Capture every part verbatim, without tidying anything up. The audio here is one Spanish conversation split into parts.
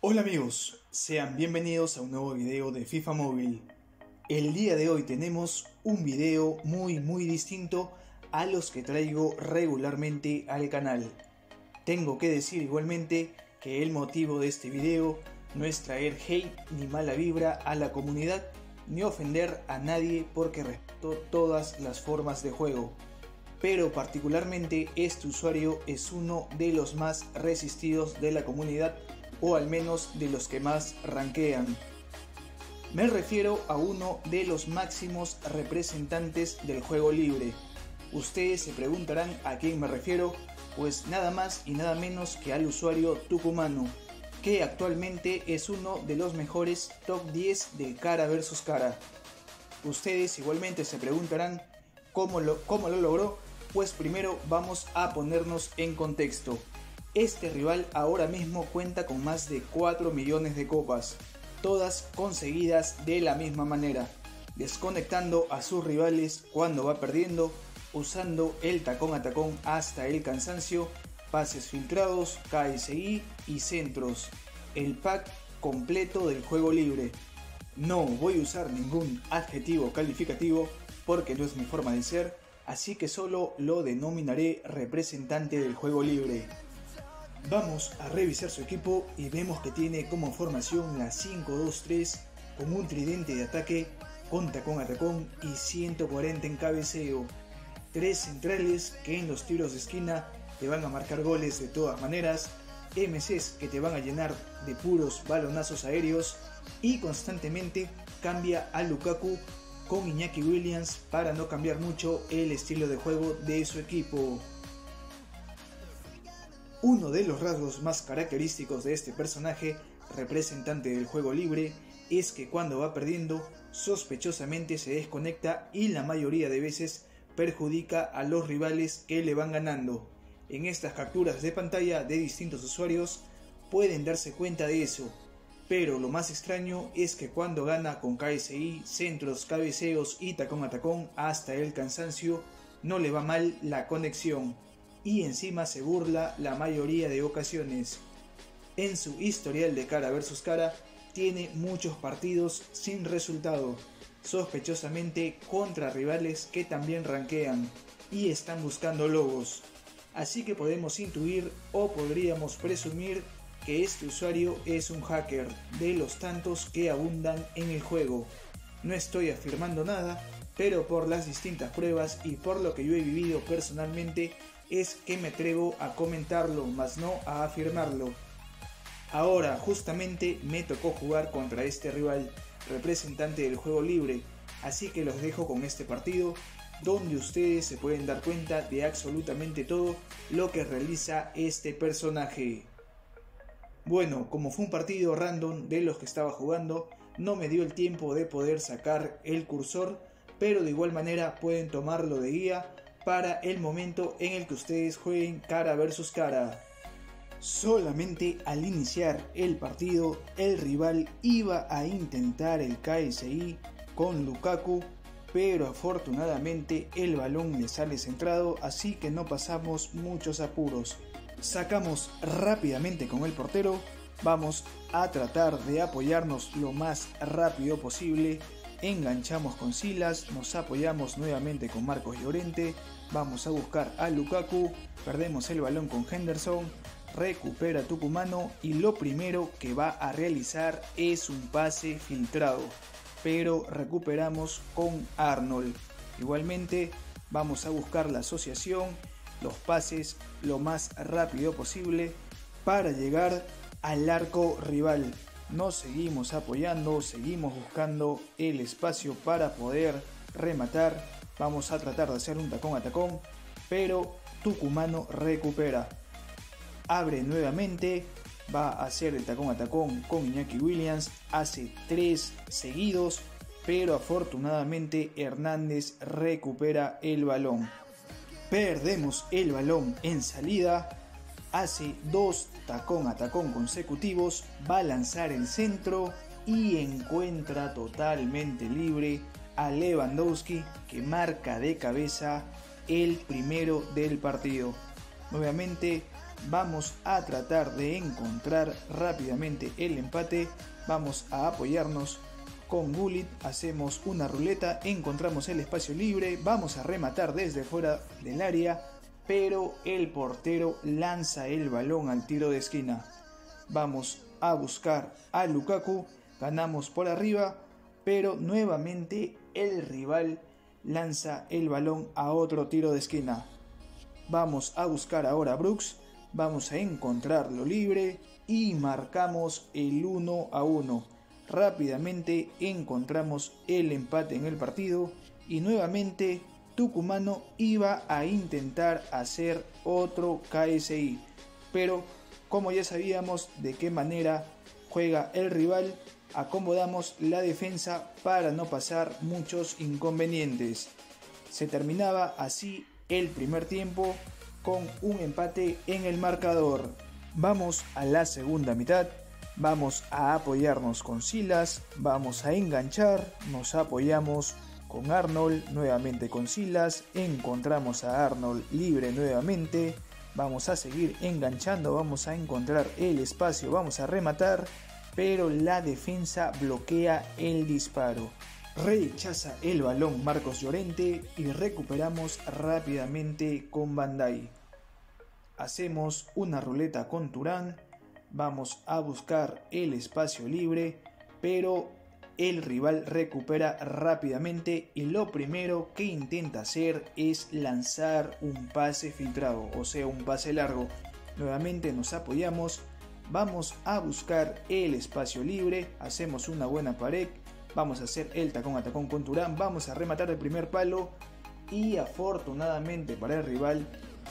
Hola amigos, sean bienvenidos a un nuevo video de FIFA Móvil. El día de hoy tenemos un video muy muy distinto a los que traigo regularmente al canal. Tengo que decir igualmente que el motivo de este video no es traer hate ni mala vibra a la comunidad ni ofender a nadie, porque respeto todas las formas de juego. Pero particularmente este usuario es uno de los más resistidos de la comunidad, o al menos de los que más rankean. Me refiero a uno de los máximos representantes del juego libre. Ustedes se preguntarán a quién me refiero, pues nada más y nada menos que al usuario Tucumano, que actualmente es uno de los mejores top diez del cara versus cara. Ustedes igualmente se preguntarán cómo lo, cómo lo logró. Pues primero vamos a ponernos en contexto. Este rival ahora mismo cuenta con más de cuatro millones de copas, todas conseguidas de la misma manera, desconectando a sus rivales cuando va perdiendo, usando el tacón a tacón hasta el cansancio, pases filtrados, K S I y centros, el pack completo del juego libre. No voy a usar ningún adjetivo calificativo porque no es mi forma de ser, así que solo lo denominaré representante del juego libre. Vamos a revisar su equipo y vemos que tiene como formación la cinco dos tres con un tridente de ataque con tacón a tacón y ciento cuarenta en cabeceo. Tres centrales que en los tiros de esquina te van a marcar goles de todas maneras, M Cs que te van a llenar de puros balonazos aéreos, y constantemente cambia a Lukaku con Iñaki Williams para no cambiar mucho el estilo de juego de su equipo. Uno de los rasgos más característicos de este personaje, representante del juego libre, es que cuando va perdiendo, sospechosamente se desconecta y la mayoría de veces perjudica a los rivales que le van ganando. En estas capturas de pantalla de distintos usuarios pueden darse cuenta de eso, pero lo más extraño es que cuando gana con K S I, centros, cabeceos y tacón a tacón hasta el cansancio, no le va mal la conexión, y encima se burla la mayoría de ocasiones. En su historial de cara versus cara tiene muchos partidos sin resultado, sospechosamente contra rivales que también rankean y están buscando logos. Así que podemos intuir o podríamos presumir que este usuario es un hacker de los tantos que abundan en el juego. No estoy afirmando nada, pero por las distintas pruebas y por lo que yo he vivido personalmente es que me atrevo a comentarlo, más no a afirmarlo. Ahora justamente me tocó jugar contra este rival, representante del juego libre, así que los dejo con este partido, donde ustedes se pueden dar cuenta de absolutamente todo lo que realiza este personaje. Bueno, como fue un partido random de los que estaba jugando, no me dio el tiempo de poder sacar el cursor, pero de igual manera pueden tomarlo de guía para el momento en el que ustedes jueguen cara versus cara. Solamente al iniciar el partido, el rival iba a intentar el K S I con Lukaku, pero afortunadamente el balón le sale centrado, así que no pasamos muchos apuros. Sacamos rápidamente con el portero, vamos a tratar de apoyarnos lo más rápido posible, enganchamos con Silas, nos apoyamos nuevamente con Marcos Llorente, vamos a buscar a Lukaku, perdemos el balón con Henderson, recupera Tucumano y lo primero que va a realizar es un pase filtrado, pero recuperamos con Arnold. Igualmente vamos a buscar la asociación, los pases lo más rápido posible para llegar al arco rival. Nos seguimos apoyando, seguimos buscando el espacio para poder rematar. Vamos a tratar de hacer un tacón a tacón, pero Tucumano recupera. Abre nuevamente, va a hacer el tacón a tacón con Iñaki Williams, hace tres seguidos, pero afortunadamente Hernández recupera el balón. Perdemos el balón en salida, hace dos tacón a tacón consecutivos, va a lanzar el centro y encuentra totalmente libre a Lewandowski, que marca de cabeza el primero del partido. Nuevamente Vamos a tratar de encontrar rápidamente el empate. Vamos a apoyarnos con Gullit, hacemos una ruleta, encontramos el espacio libre, vamos a rematar desde fuera del área, pero el portero lanza el balón al tiro de esquina. Vamos a buscar a Lukaku, ganamos por arriba, pero nuevamente el rival lanza el balón a otro tiro de esquina. Vamos a buscar ahora a Brooks, vamos a encontrarlo libre y marcamos el uno a uno. Rápidamente encontramos el empate en el partido y nuevamente Tucumano iba a intentar hacer otro K S I, pero como ya sabíamos de qué manera juega el rival, acomodamos la defensa para no pasar muchos inconvenientes. Se terminaba así el primer tiempo con un empate en el marcador. Vamos a la segunda mitad. Vamos a apoyarnos con Silas, vamos a enganchar, nos apoyamos con Arnold, nuevamente con Silas, encontramos a Arnold libre nuevamente, vamos a seguir enganchando, vamos a encontrar el espacio, vamos a rematar, pero la defensa bloquea el disparo. Rechaza el balón Marcos Llorente y recuperamos rápidamente con Bandai. Hacemos una ruleta con Turán. Vamos a buscar el espacio libre, pero el rival recupera rápidamente y lo primero que intenta hacer es lanzar un pase filtrado, o sea, un pase largo. Nuevamente nos apoyamos, vamos a buscar el espacio libre, hacemos una buena pared, vamos a hacer el tacón a tacón con Turán, vamos a rematar el primer palo y afortunadamente para el rival,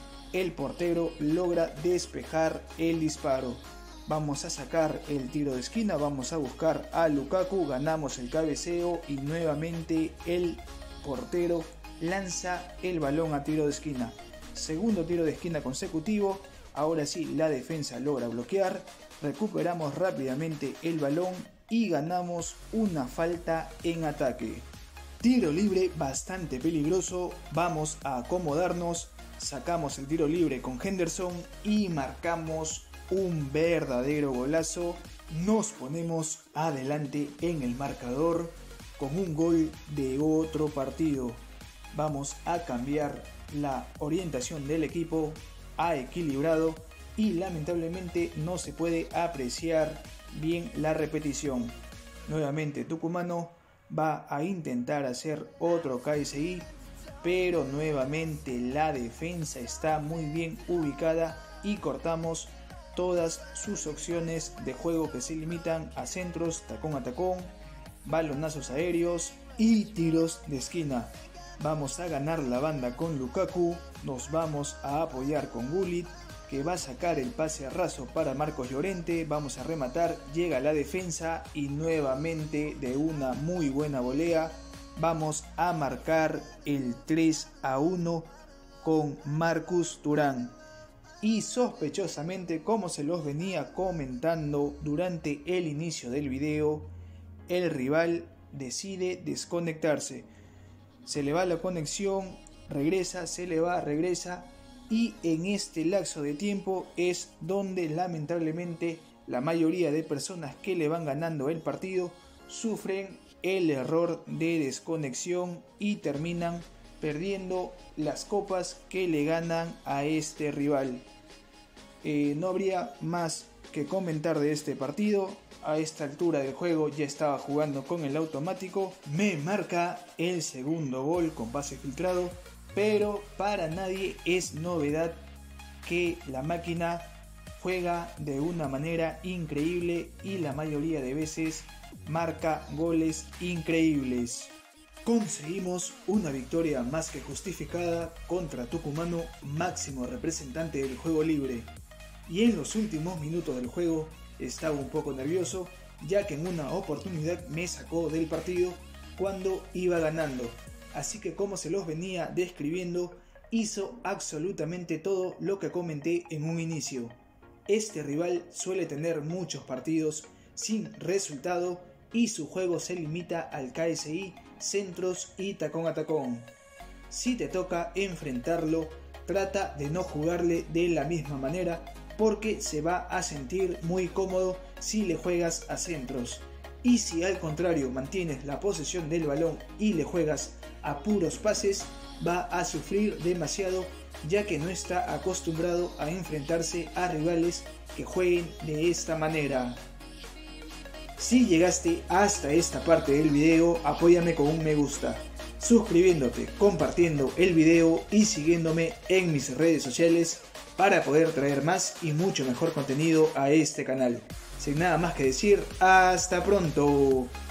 el portero logra despejar el disparo. Vamos a sacar el tiro de esquina, vamos a buscar a Lukaku, ganamos el cabeceo y nuevamente el portero lanza el balón a tiro de esquina. Segundo tiro de esquina consecutivo, ahora sí la defensa logra bloquear, recuperamos rápidamente el balón y ganamos una falta en ataque. Tiro libre bastante peligroso, vamos a acomodarnos, sacamos el tiro libre con Henderson y marcamos un verdadero golazo. Nos ponemos adelante en el marcador con un gol de otro partido. Vamos a cambiar la orientación del equipo a equilibrado y lamentablemente no se puede apreciar bien la repetición. Nuevamente Tucumano va a intentar hacer otro K S I, pero nuevamente la defensa está muy bien ubicada y cortamos todas sus opciones de juego que se limitan a centros, tacón a tacón, balonazos aéreos y tiros de esquina. Vamos a ganar la banda con Lukaku, nos vamos a apoyar con Gullit, que va a sacar el pase a raso para Marcos Llorente, vamos a rematar, llega la defensa y nuevamente de una muy buena volea vamos a marcar el tres a uno con Marcus Turán. Y sospechosamente, como se los venía comentando durante el inicio del video, el rival decide desconectarse. Se le va la conexión, regresa, se le va, regresa, y en este lapso de tiempo es donde lamentablemente la mayoría de personas que le van ganando el partido sufren el error de desconexión y terminan perdiendo las copas que le ganan a este rival. Eh, no habría más que comentar de este partido. A esta altura del juego ya estaba jugando con el automático. Me marca el segundo gol con pase filtrado, pero para nadie es novedad que la máquina juega de una manera increíble y la mayoría de veces marca goles increíbles. Conseguimos una victoria más que justificada contra Tucumano, máximo representante del juego libre. Y en los últimos minutos del juego estaba un poco nervioso, ya que en una oportunidad me sacó del partido cuando iba ganando. Así que, como se los venía describiendo, hizo absolutamente todo lo que comenté en un inicio. Este rival suele tener muchos partidos sin resultado y su juego se limita al K S I, centros y tacón a tacón. Si te toca enfrentarlo, trata de no jugarle de la misma manera porque se va a sentir muy cómodo si le juegas a centros. Y si al contrario mantienes la posesión del balón y le juegas a puros pases, va a sufrir demasiado, ya que no está acostumbrado a enfrentarse a rivales que jueguen de esta manera. Si llegaste hasta esta parte del video, apóyame con un me gusta, suscribiéndote, compartiendo el video y siguiéndome en mis redes sociales para poder traer más y mucho mejor contenido a este canal. Sin nada más que decir, hasta pronto.